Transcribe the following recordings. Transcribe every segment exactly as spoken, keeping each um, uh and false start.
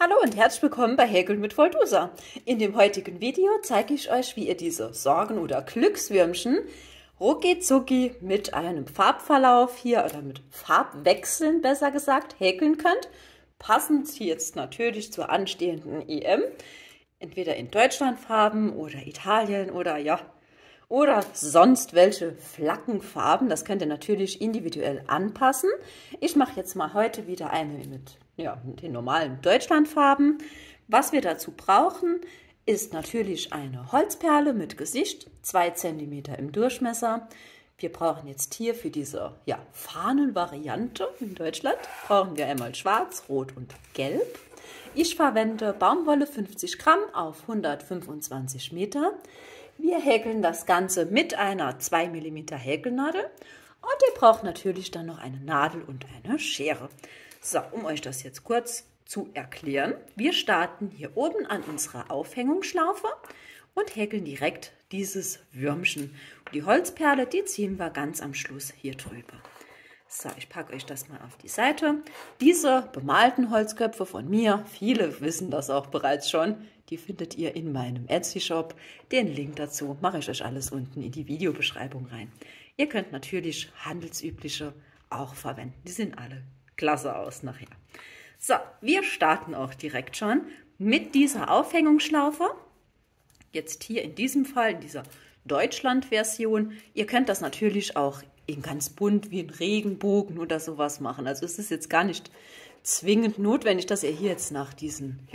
Hallo und herzlich willkommen bei Häkeln mit Voltusa. In dem heutigen Video zeige ich euch, wie ihr diese Sorgen- oder Glückswürmchen rucki zucki mit einem Farbverlauf hier oder mit Farbwechseln besser gesagt häkeln könnt. Passend jetzt natürlich zur anstehenden E M. Entweder in Deutschlandfarben oder Italien oder ja, oder sonst welche Flaggenfarben. Das könnt ihr natürlich individuell anpassen. Ich mache jetzt mal heute wieder eine mit, ja, mit den normalen Deutschlandfarben. Was wir dazu brauchen, ist natürlich eine Holzperle mit Gesicht, zwei Zentimeter im Durchmesser. Wir brauchen jetzt hier für diese ja, Fahnenvariante in Deutschland, brauchen wir einmal schwarz, rot und gelb. Ich verwende Baumwolle fünfzig Gramm auf hundertfünfundzwanzig Meter. Wir häkeln das Ganze mit einer zwei Millimeter Häkelnadel und ihr braucht natürlich dann noch eine Nadel und eine Schere. So, um euch das jetzt kurz zu erklären. Wir starten hier oben an unserer Aufhängungsschlaufe und häkeln direkt dieses Würmchen. Die Holzperle, die ziehen wir ganz am Schluss hier drüber. So, ich packe euch das mal auf die Seite. Diese bemalten Holzköpfe von mir, viele wissen das auch bereits schon, die findet ihr in meinem Etsy-Shop. Den Link dazu mache ich euch alles unten in die Videobeschreibung rein. Ihr könnt natürlich handelsübliche auch verwenden. Die sehen alle klasse aus nachher. So, wir starten auch direkt schon mit dieser Aufhängungsschlaufe. Jetzt hier in diesem Fall, in dieser Deutschland-Version. Ihr könnt das natürlich auch in ganz bunt wie ein Regenbogen oder sowas machen. Also es ist jetzt gar nicht zwingend notwendig, dass ihr hier jetzt nach diesen ja,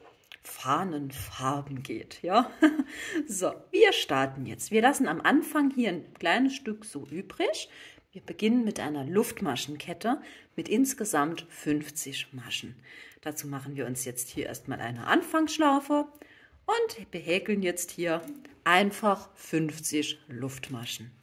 Fahnenfarben geht. Ja? So, wir starten jetzt. Wir lassen am Anfang hier ein kleines Stück so übrig. Wir beginnen mit einer Luftmaschenkette mit insgesamt fünfzig Maschen. Dazu machen wir uns jetzt hier erstmal eine Anfangsschlaufe und behäkeln jetzt hier einfach fünfzig Luftmaschen.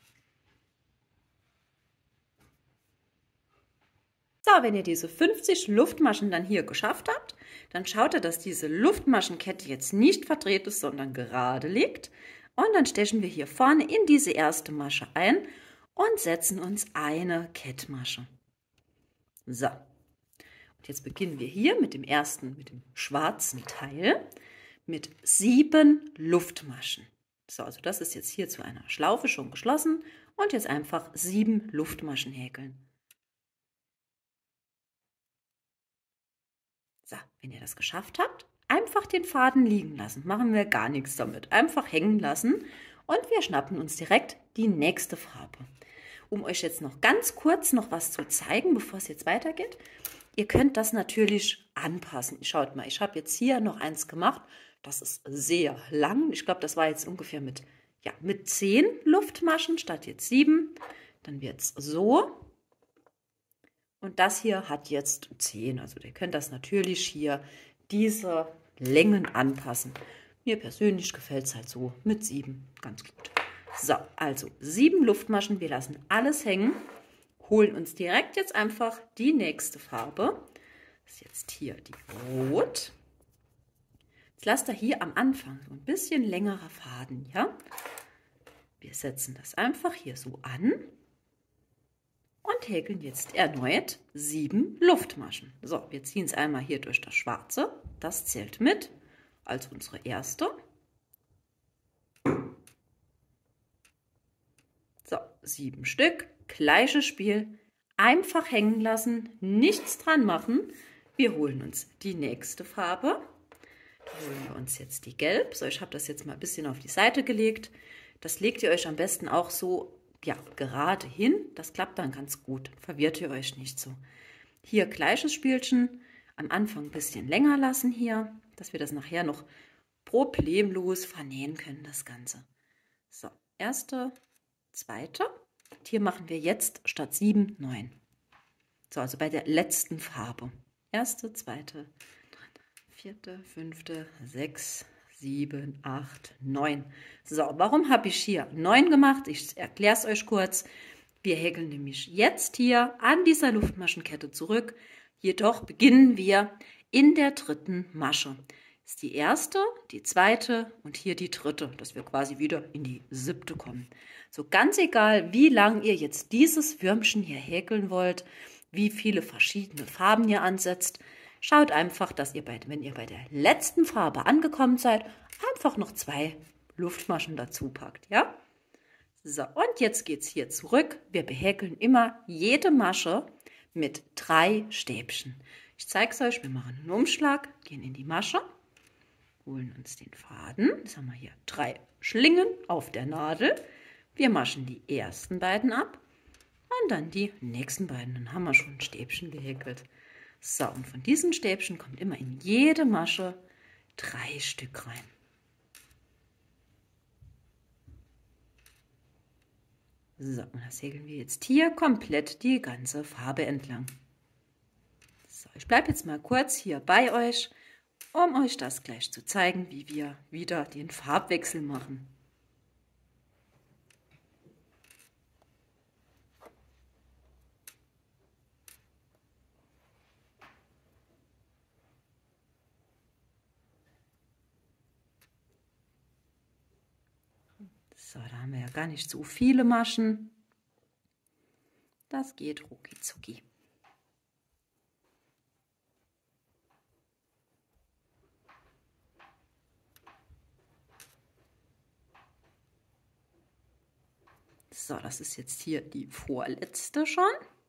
So, wenn ihr diese fünfzig Luftmaschen dann hier geschafft habt, dann schaut ihr, dass diese Luftmaschenkette jetzt nicht verdreht ist, sondern gerade liegt. Und dann stechen wir hier vorne in diese erste Masche ein und setzen uns eine Kettmasche. So, und jetzt beginnen wir hier mit dem ersten, mit dem schwarzen Teil, mit sieben Luftmaschen. So, also das ist jetzt hier zu einer Schlaufe schon geschlossen und jetzt einfach sieben Luftmaschen häkeln. So, wenn ihr das geschafft habt, einfach den Faden liegen lassen. Machen wir gar nichts damit. Einfach hängen lassen und wir schnappen uns direkt die nächste Farbe. Um euch jetzt noch ganz kurz noch was zu zeigen, bevor es jetzt weitergeht. Ihr könnt das natürlich anpassen. Schaut mal, ich habe jetzt hier noch eins gemacht. Das ist sehr lang. Ich glaube, das war jetzt ungefähr mit, ja, mit zehn Luftmaschen statt jetzt sieben. Dann wird es so. Und das hier hat jetzt zehn. Also ihr könnt das natürlich hier diese Längen anpassen. Mir persönlich gefällt es halt so mit sieben ganz gut. So, also sieben Luftmaschen. Wir lassen alles hängen. Holen uns direkt jetzt einfach die nächste Farbe. Das ist jetzt hier die Rot. Jetzt lasst ihr hier am Anfang so ein bisschen längerer Faden, ja? Wir setzen das einfach hier so an. Und häkeln jetzt erneut sieben Luftmaschen. So, wir ziehen es einmal hier durch das Schwarze. Das zählt mit als unsere erste. So, sieben Stück. Gleiches Spiel. Einfach hängen lassen, nichts dran machen. Wir holen uns die nächste Farbe. Da holen wir uns jetzt die Gelb. So, ich habe das jetzt mal ein bisschen auf die Seite gelegt. Das legt ihr euch am besten auch so ja, gerade hin, das klappt dann ganz gut, verwirrt ihr euch nicht so. Hier gleiches Spielchen, am Anfang ein bisschen länger lassen hier, dass wir das nachher noch problemlos vernähen können, das Ganze. So, erste, zweite, und hier machen wir jetzt statt sieben, neun. So, also bei der letzten Farbe. Erste, zweite, dritte, vierte, fünfte, sechs, sieben, acht, neun. So, warum habe ich hier neun gemacht? Ich erkläre es euch kurz. Wir häkeln nämlich jetzt hier an dieser Luftmaschenkette zurück. Jedoch beginnen wir in der dritten Masche. Das ist die erste, die zweite und hier die dritte, dass wir quasi wieder in die siebte kommen. So, ganz egal, wie lang ihr jetzt dieses Würmchen hier häkeln wollt, wie viele verschiedene Farben ihr ansetzt, Schaut einfach, dass ihr, bei, wenn ihr bei der letzten Farbe angekommen seid, einfach noch zwei Luftmaschen dazu packt, ja? So, und jetzt geht es hier zurück. Wir behäkeln immer jede Masche mit drei Stäbchen. Ich zeige es euch, wir machen einen Umschlag, gehen in die Masche, holen uns den Faden. Jetzt haben wir hier drei Schlingen auf der Nadel. Wir maschen die ersten beiden ab und dann die nächsten beiden. Dann haben wir schon ein Stäbchen gehäkelt. So, und von diesen Stäbchen kommt immer in jede Masche drei Stück rein. So, und das häkeln wir jetzt hier komplett die ganze Farbe entlang. So, ich bleibe jetzt mal kurz hier bei euch, um euch das gleich zu zeigen, wie wir wieder den Farbwechsel machen. So, da haben wir ja gar nicht so viele Maschen. Das geht rucki zucki. So, das ist jetzt hier die vorletzte schon.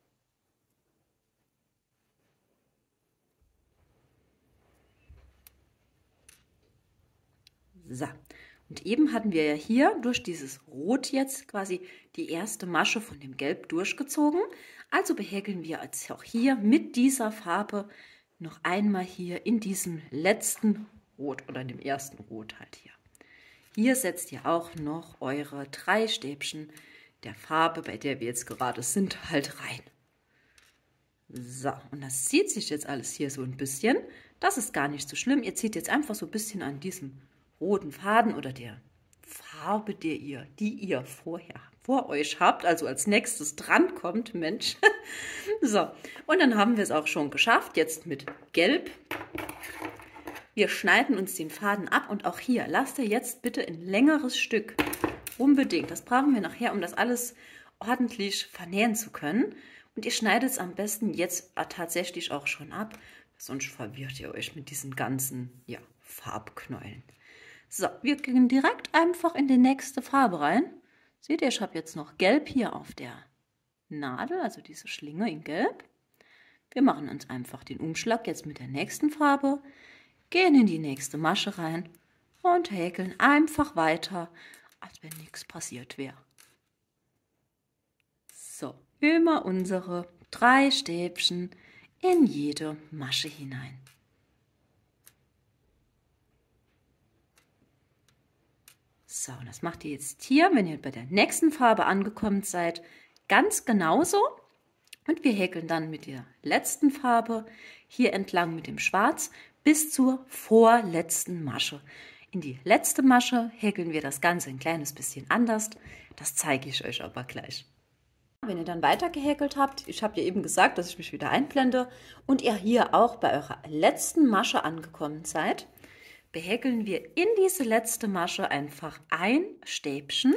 So, und eben hatten wir ja hier durch dieses Rot jetzt quasi die erste Masche von dem Gelb durchgezogen. Also behäkeln wir jetzt auch hier mit dieser Farbe noch einmal hier in diesem letzten Rot oder dem ersten Rot halt hier. Hier setzt ihr auch noch eure drei Stäbchen der Farbe, bei der wir jetzt gerade sind, halt rein. So, und das zieht sich jetzt alles hier so ein bisschen. Das ist gar nicht so schlimm. Ihr zieht jetzt einfach so ein bisschen an diesem roten Faden oder der Farbe, der ihr, die ihr vorher vor euch habt, also als nächstes dran kommt, Mensch. So, und dann haben wir es auch schon geschafft, jetzt mit Gelb. Wir schneiden uns den Faden ab und auch hier lasst ihr jetzt bitte ein längeres Stück. Unbedingt. Das brauchen wir nachher, um das alles ordentlich vernähen zu können. Und ihr schneidet es am besten jetzt tatsächlich auch schon ab, sonst verwirrt ihr euch mit diesen ganzen ja, Farbknäueln. So, wir gehen direkt einfach in die nächste Farbe rein. Seht ihr, ich habe jetzt noch Gelb hier auf der Nadel, also diese Schlinge in Gelb. Wir machen uns einfach den Umschlag jetzt mit der nächsten Farbe, gehen in die nächste Masche rein und häkeln einfach weiter, als wenn nichts passiert wäre. So, immer unsere drei Stäbchen in jede Masche hinein. So, und das macht ihr jetzt hier, wenn ihr bei der nächsten Farbe angekommen seid, ganz genauso. Und wir häkeln dann mit der letzten Farbe hier entlang mit dem Schwarz bis zur vorletzten Masche. In die letzte Masche häkeln wir das Ganze ein kleines bisschen anders. Das zeige ich euch aber gleich. Wenn ihr dann weiter gehäkelt habt, ich habe ja eben gesagt, dass ich mich wieder einblende, und ihr hier auch bei eurer letzten Masche angekommen seid, behäkeln wir in diese letzte Masche einfach ein Stäbchen.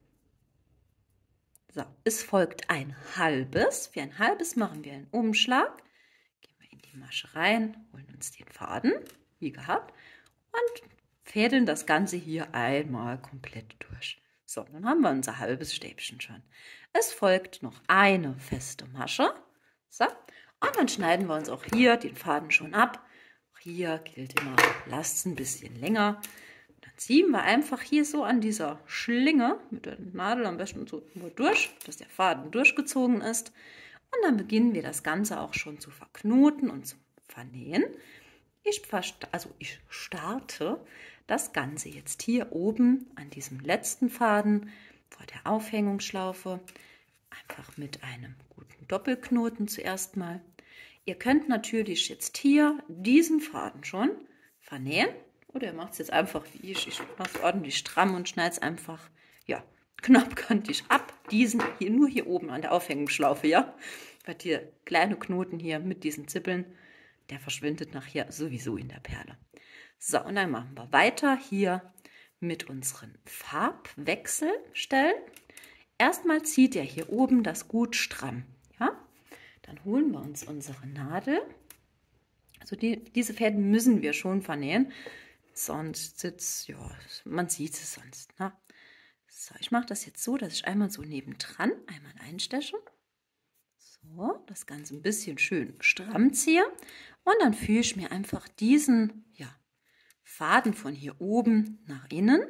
So, es folgt ein halbes. Für ein halbes machen wir einen Umschlag. Gehen wir in die Masche rein, holen uns den Faden, wie gehabt, und fädeln das Ganze hier einmal komplett durch. So, dann haben wir unser halbes Stäbchen schon. Es folgt noch eine feste Masche. So, und dann schneiden wir uns auch hier den Faden schon ab. Auch hier gilt immer, lasst es ein bisschen länger. Dann ziehen wir einfach hier so an dieser Schlinge mit der Nadel am besten so nur durch, dass der Faden durchgezogen ist. Und dann beginnen wir das Ganze auch schon zu verknoten und zu vernähen. Ich, also ich starte das Ganze jetzt hier oben an diesem letzten Faden vor der Aufhängungsschlaufe. Einfach mit einem guten Doppelknoten zuerst mal. Ihr könnt natürlich jetzt hier diesen Faden schon vernähen. Oder ihr macht es jetzt einfach wie ich. Ich mache es ordentlich stramm und schneide es einfach ja, knappkantig ab. Diesen hier, nur hier oben an der Aufhängungsschlaufe, ja. Weil hier kleine Knoten hier mit diesen Zippeln, der verschwindet nachher sowieso in der Perle. So, und dann machen wir weiter hier mit unseren Farbwechselstellen. Erstmal zieht ihr hier oben das gut stramm. Ja? Dann holen wir uns unsere Nadel Also die, diese Fäden müssen wir schon vernähen, sonst sitzt, ja, man sieht es sonst. Ne? So, ich mache das jetzt so, dass ich einmal so nebendran einmal einsteche. So, das Ganze ein bisschen schön stramm ziehe und dann führe ich mir einfach diesen ja, Faden von hier oben nach innen.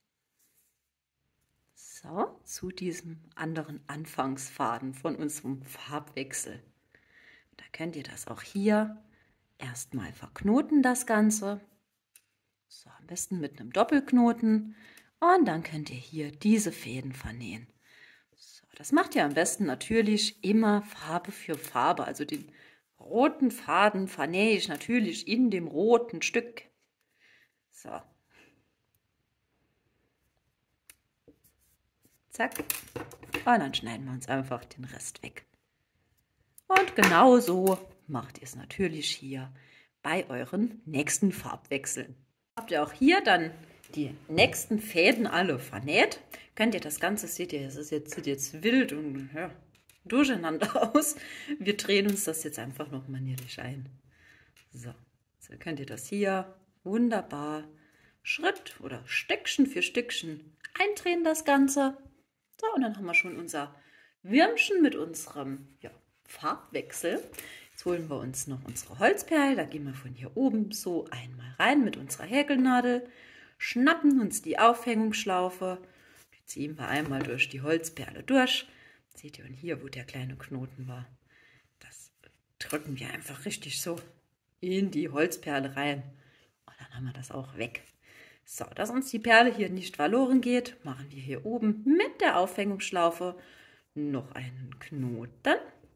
So, zu diesem anderen Anfangsfaden von unserem Farbwechsel. Da könnt ihr das auch hier erstmal verknoten, das Ganze. So, am besten mit einem Doppelknoten. Und dann könnt ihr hier diese Fäden vernähen. So, das macht ihr am besten natürlich immer Farbe für Farbe. Also den roten Faden vernähe ich natürlich in dem roten Stück. So. Zack. Und dann schneiden wir uns einfach den Rest weg. Und genauso macht ihr es natürlich hier bei euren nächsten Farbwechseln. Habt ihr auch hier dann die nächsten Fäden alle vernäht, könnt ihr das Ganze, seht ihr, es ist jetzt, sieht jetzt wild und ja, durcheinander aus. Wir drehen uns das jetzt einfach noch manierlich ein. So, so könnt ihr das hier wunderbar Schritt oder Stückchen für Stückchen eindrehen, das Ganze. So, und dann haben wir schon unser Würmchen mit unserem ja, Farbwechsel. Jetzt holen wir uns noch unsere Holzperle, da gehen wir von hier oben so einmal rein mit unserer Häkelnadel, schnappen uns die Aufhängungsschlaufe, die ziehen wir einmal durch die Holzperle durch. Seht ihr, und hier, wo der kleine Knoten war, das drücken wir einfach richtig so in die Holzperle rein. Und dann haben wir das auch weg. So, dass uns die Perle hier nicht verloren geht, machen wir hier oben mit der Aufhängungsschlaufe noch einen Knoten.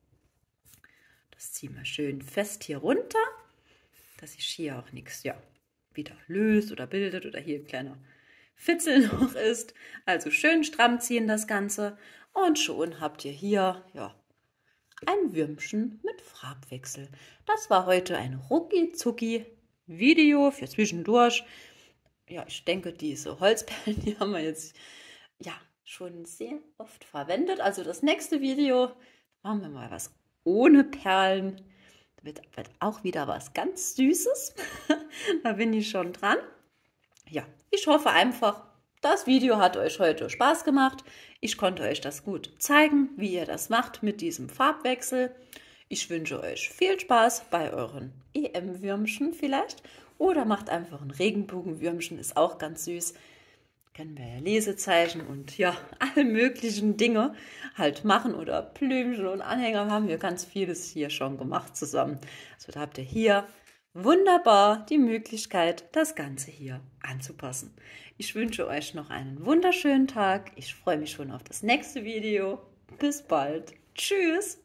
Das ziehen wir schön fest hier runter, dass sich hier auch nichts ja, wieder löst oder bildet oder hier ein kleiner Fitzel noch ist. Also schön stramm ziehen das Ganze und schon habt ihr hier ja, ein Würmchen mit Farbwechsel. Das war heute ein Rucki-Zucki-Video für zwischendurch. Ja, ich denke, diese Holzperlen, die haben wir jetzt ja schon sehr oft verwendet. Also das nächste Video machen wir mal was ohne Perlen. Da wird, wird auch wieder was ganz Süßes. Da bin ich schon dran. Ja, ich hoffe einfach, das Video hat euch heute Spaß gemacht. Ich konnte euch das gut zeigen, wie ihr das macht mit diesem Farbwechsel. Ich wünsche euch viel Spaß bei euren E M-Würmchen vielleicht. Oder macht einfach ein Regenbogenwürmchen, ist auch ganz süß. Können wir ja Lesezeichen und ja, alle möglichen Dinge halt machen. Oder Blümchen und Anhänger haben wir ganz vieles hier schon gemacht zusammen. Also da habt ihr hier wunderbar die Möglichkeit, das Ganze hier anzupassen. Ich wünsche euch noch einen wunderschönen Tag. Ich freue mich schon auf das nächste Video. Bis bald. Tschüss.